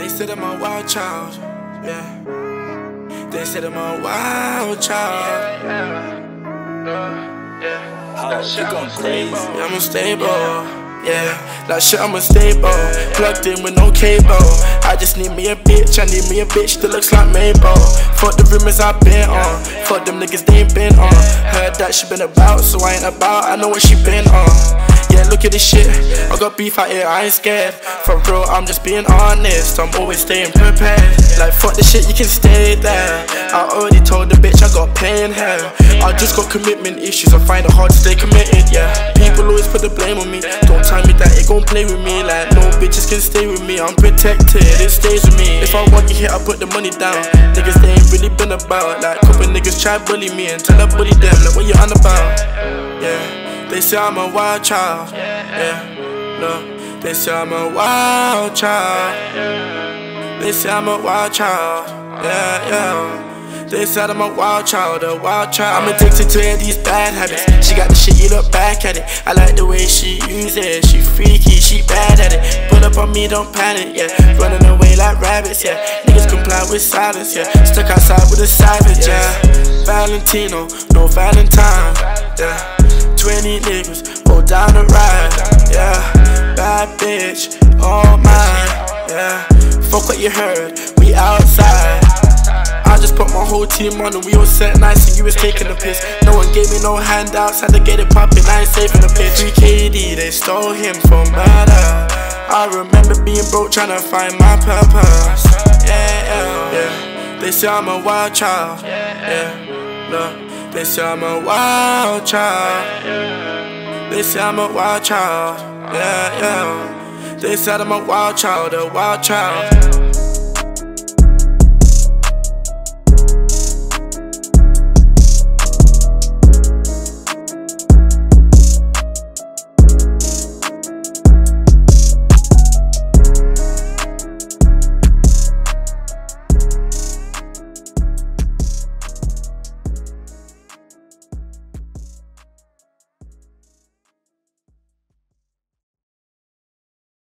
They said I'm a wild child, yeah. They said I'm a wild child. That shit going crazy. Yeah, I'm unstable, yeah. That shit I'm unstable. Plugged in with no cable. I just need me a bitch, I need me a bitch that looks like Mabel. Fuck the rumors I've been on. Fuck them niggas they ain't been on. Heard that she been about, so I ain't about. I know what she been on. Yeah, look at this shit. I got beef out here, I ain't scared. From bro, I'm just being honest. I'm always staying prepared. Like fuck the shit, you can stay there. I already told the bitch I got pain here. I just got commitment issues, I find it hard to stay committed, yeah. People always put the blame on me. Don't tell me that it gon' play with me. Like no bitches can stay with me, I'm protected, it stays with me. If I want you here, I put the money down. Niggas they ain't really been about. Like couple niggas try bully me until I bully them. Like what you on about? Yeah. They say I'm a wild child, yeah, no. They say I'm a wild child. They say I'm a wild child, yeah, yeah. They said I'm a wild child, a wild child. I'm addicted to all these bad habits. She got the shit, you look back at it. I like the way she use it. She freaky, she bad at it. Pull up on me, don't panic, yeah. Running away like rabbits, yeah. Niggas comply with silence, yeah. Stuck outside with a savage, yeah. Valentino, no Valentine, yeah. 20 niggas, hold down the ride, yeah. Bad bitch, all mine, yeah. Fuck what you heard, we outside. I just put my whole team on and we all set nice and you was taking a piss. No one gave me no handouts, had to get it poppin', I ain't saving a pitch. 3KD, they stole him from murder. I remember being broke trying to find my purpose, yeah, yeah, yeah. They say I'm a wild child, yeah, no. They say I'm a wild child. They say I'm a wild child. Yeah, yeah. They said I'm a wild child, a wild child.